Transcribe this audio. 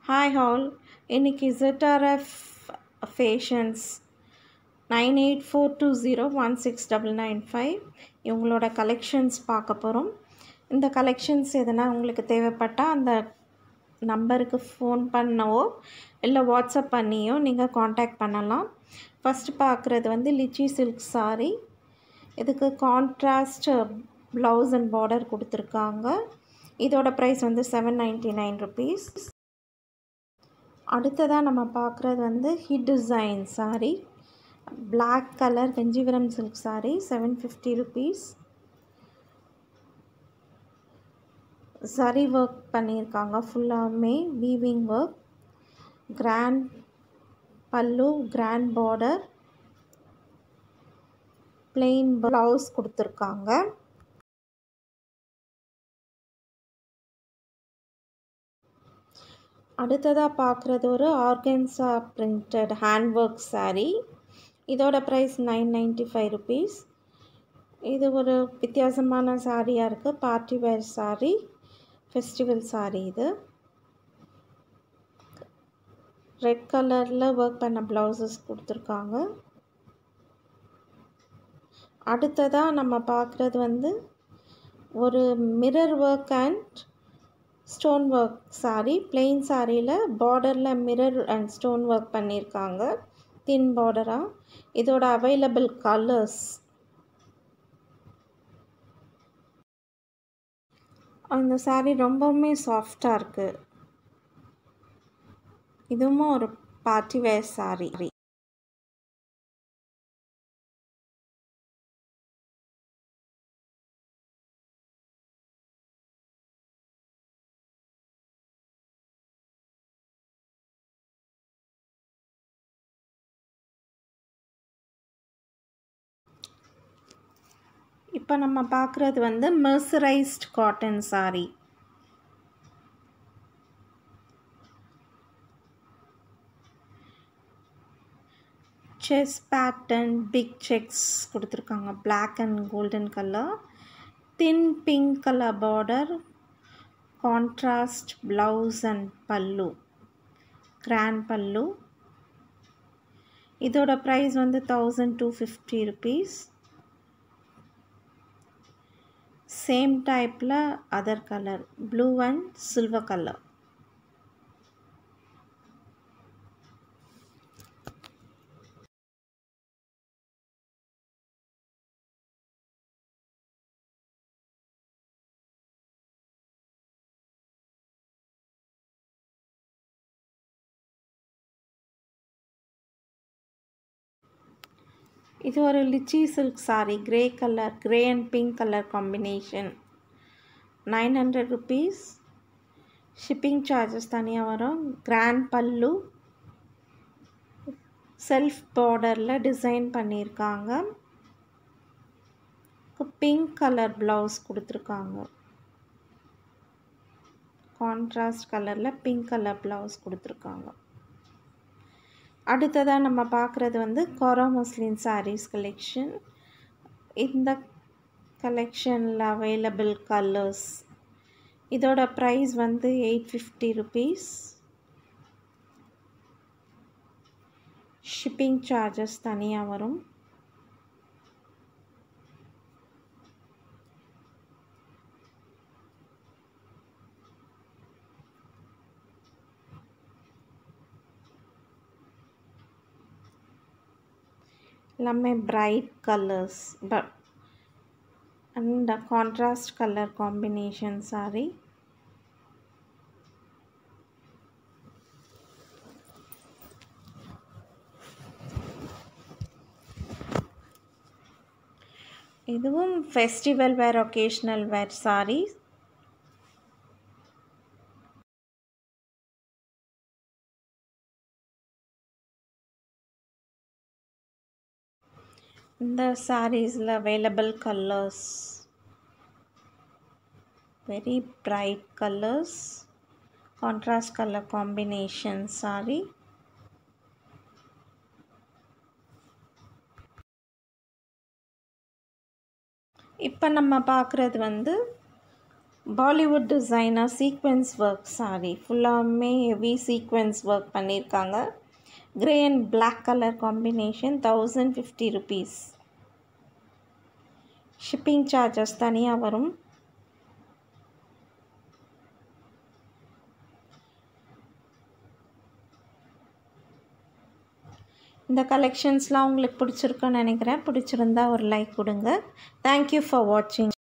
Hi all, இன்னைக்கு ZRF Fashions 9842016995 இவங்களோட collections பார்க்க போகிறோம். இந்த கலெக்ஷன்ஸ் எதனா உங்களுக்கு தேவைப்பட்டால் அந்த நம்பருக்கு ஃபோன் பண்ணவோ இல்லை வாட்ஸ்அப் பண்ணியோ நீங்கள் காண்டாக்ட் பண்ணலாம். ஃபஸ்ட்டு பார்க்குறது வந்து லிச்சி சில்க் சாரி. இதுக்கு கான்ட்ராஸ்ட் ப்ளவுஸ் அண்ட் பார்டர் கொடுத்துருக்காங்க. இதோட ப்ரைஸ் வந்து 799 rupees. அடுத்ததாக நம்ம பார்க்குறது வந்து hit design sari, black colour Kanchipuram silk sari, 750 rupees. Zari work பண்ணியிருக்காங்க, ஃபுல்லாமே weaving work, grand pallu, grand border, plain blouse கொடுத்துருக்காங்க. அடுத்ததாக பார்க்குறது ஒரு organza printed hand work sari. இதோட ப்ரைஸ் 995 rupees. இது ஒரு வித்தியாசமான சாரியாக இருக்குது, party wear sari, festival sari. இது ரெட் கலரில் ஒர்க் பண்ண ப்ளவுசஸ் கொடுத்துருக்காங்க. அடுத்ததாக நம்ம பார்க்குறது வந்து ஒரு mirror work and stone work sari. Plain சாரியில் பார்டரில் மிரர் அண்ட் ஸ்டோன் ஒர்க் பண்ணியிருக்காங்க, தின் பார்டராக. இதோட அவைலபிள் கலர்ஸ், அந்த சாரீ ரொம்பவுமே சாஃப்டாக இருக்குது. இதுவும் ஒரு பார்ட்டி வேர் சாரீ. இப்போ நம்ம பார்க்குறது வந்து mercerised cotton sari. Chess pattern, big checks கொடுத்துருக்காங்க, black and golden colour, thin pink colour border, contrast blouse and pallu, grand pallu. இதோட ப்ரைஸ் வந்து 1250 rupees. சேம் டைப்பில் other colour, blue and silver colour. இது ஒரு lichi silk sari, grey colour, grey and pink colour combination, 900 rupees. Shipping charges தனியாக வரும். Grand pallu, self பார்டரில் design பண்ணியிருக்காங்க. Pink colour blouse கொடுத்துருக்காங்க, கான்ட்ராஸ்ட் கலரில் பிங்க் கலர் ப்ளவுஸ் கொடுத்துருக்காங்க. அடுத்ததாக நம்ம பார்க்குறது வந்து கொரா முஸ்லிம் சாரீஸ் கலெக்ஷன். இந்த கலெக்ஷனில் அவைலபிள் கலர்ஸ். இதோட ப்ரைஸ் வந்து 850 rupees. ஷிப்பிங் சார்ஜஸ் தனியாக வரும். எல்லாமே bright colours and contrast colour combination sari. இதுவும் festival wear, occasional wear sari. இந்த சாரீஸில் available colours, very bright colours, contrast colour combination sari. இப்போ நம்ம பார்க்குறது வந்து Bollywood designer sequins work saree ஃபுல்லாமே ஹெவி சீக்வென்ஸ் ஒர்க் பண்ணியிருக்காங்க. Grey and black colour combination 1050 rupees. Shipping charges தனியாக வரும். இந்த கலெக்ஷன்ஸ்லாம் உங்களுக்கு பிடிச்சிருக்குன்னு நினைக்கிறேன். பிடிச்சிருந்தா ஒரு லைக் கொடுங்க. தேங்க்யூ ஃபார் வாட்சிங்.